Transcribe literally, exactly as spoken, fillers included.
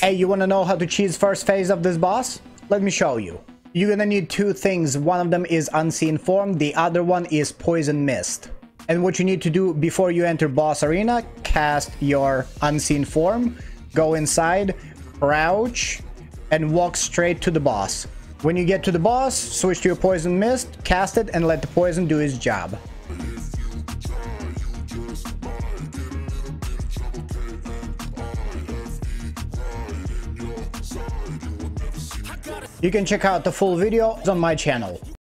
Hey, you wanna know how to cheese first phase of this boss? Let me show you. You're gonna need two things. One of them is Unseen Form, the other one is Poison Mist. And what you need to do before you enter boss arena, cast your Unseen Form, go inside, crouch, and walk straight to the boss. When you get to the boss, switch to your Poison Mist, cast it, and let the poison do its job. You can check out the full video on my channel.